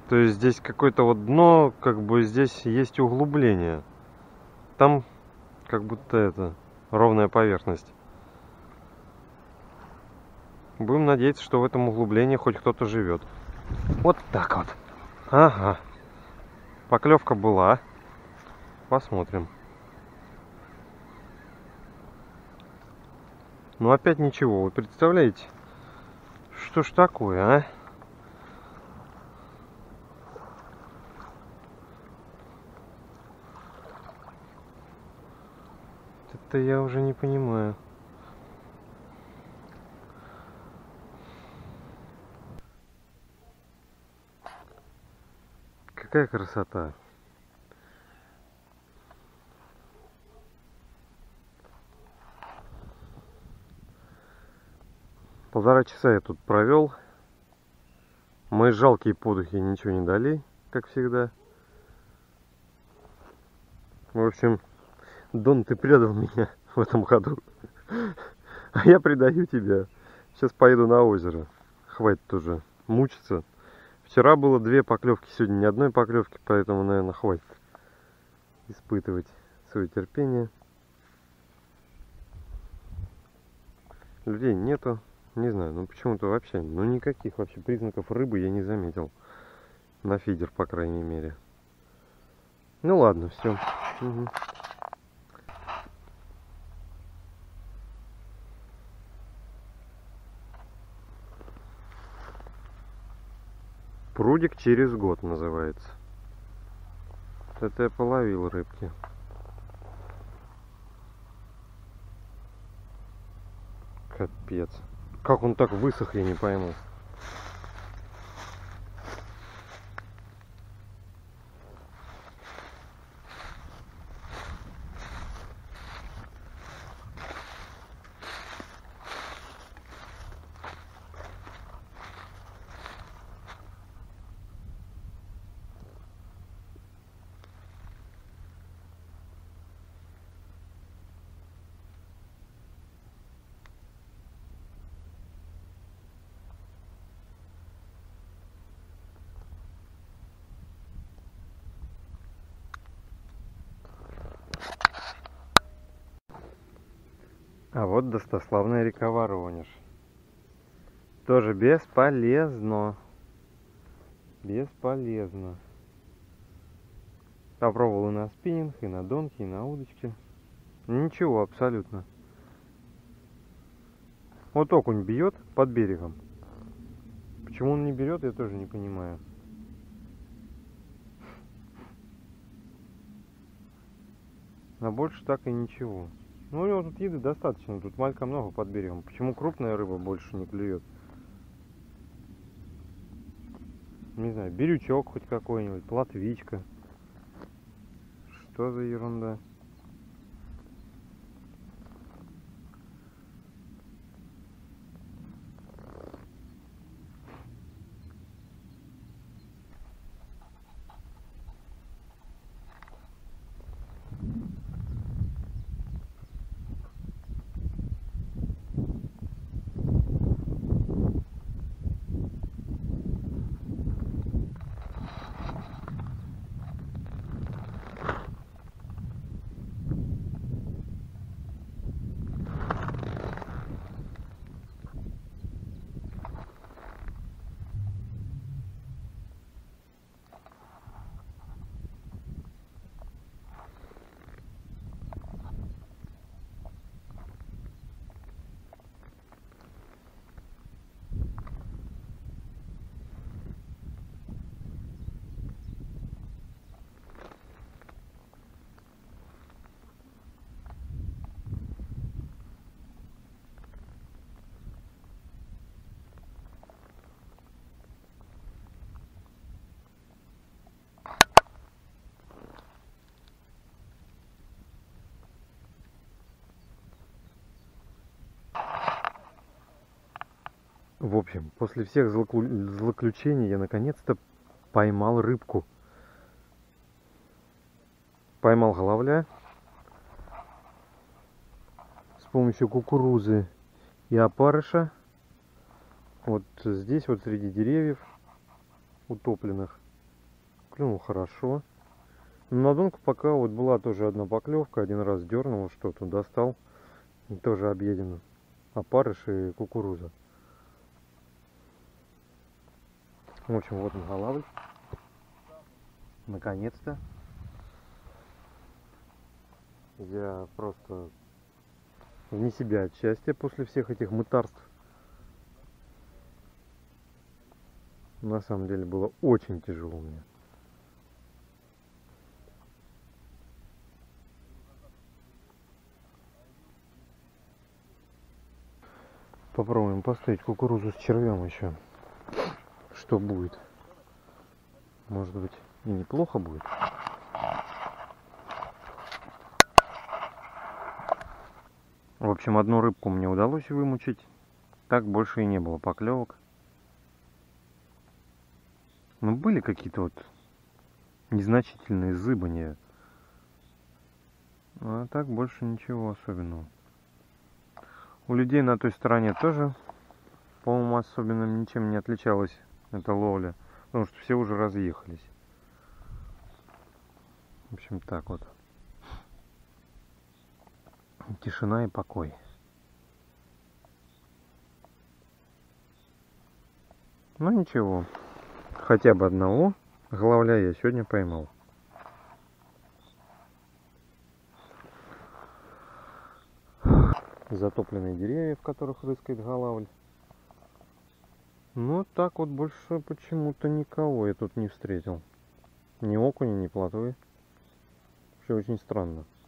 То есть здесь какое-то вот дно, как бы здесь есть углубление. Там как будто это ровная поверхность. Будем надеяться, что в этом углублении хоть кто-то живет. Вот так вот. Ага. Поклевка была. Посмотрим. Ну опять ничего. Вы представляете? Что ж такое, а? Это я уже не понимаю. Какая красота. Полтора часа я тут провел. Мои жалкие подухи ничего не дали, как всегда. В общем, Дон, ты предал меня в этом году. А я предаю тебя. Сейчас поеду на озеро. Хватит уже мучиться. Вчера было 2 поклевки, сегодня ни одной поклевки, поэтому, наверное, хватит испытывать свое терпение. Людей нету. Не знаю, ну почему-то вообще, ну никаких вообще признаков рыбы я не заметил. На фидер, по крайней мере. Ну ладно, все. Угу. Прудик через год называется. Это я половил рыбки. Капец. Как он так высох, я не пойму. А вот достославная река Воронеж. Тоже бесполезно. Бесполезно. Попробовал и на спиннинг, и на донки, и на удочке. Ничего абсолютно. Вот окунь бьет под берегом. Почему он не берет, я тоже не понимаю. А больше так и ничего. Ну у него тут еды достаточно, тут малька много под берегом. Почему крупная рыба больше не клюет? Не знаю, бирючок хоть какой-нибудь, плотвичка. Что за ерунда? В общем, после всех злоключений я наконец-то поймал рыбку. Поймал головля с помощью кукурузы и опарыша. Вот здесь вот среди деревьев утопленных. клюнул хорошо. На донку пока вот была тоже одна поклевка, один раз дернул что-то, достал, тоже объедено. Опарыш и кукуруза. В общем, вот он голавль. Наконец-то. Я просто вне себя от счастья после всех этих мытарств. На самом деле было очень тяжело мне. Попробуем поставить кукурузу с червем еще. Что будет? Может быть, и неплохо будет. В общем, одну рыбку мне удалось вымучить. Так больше и не было поклевок. Но были какие-то вот незначительные зыбания. А так больше ничего особенного. У людей на той стороне тоже, по-моему, особенно ничем не отличалась эта ловля. Потому что все уже разъехались. В общем, так вот. Тишина и покой. Ну ничего. Хотя бы одного головля я сегодня поймал. Затопленные деревья, в которых рыскает голавль. Но так вот больше почему-то никого я тут не встретил. Ни окуня, ни плотвы. Все очень странно.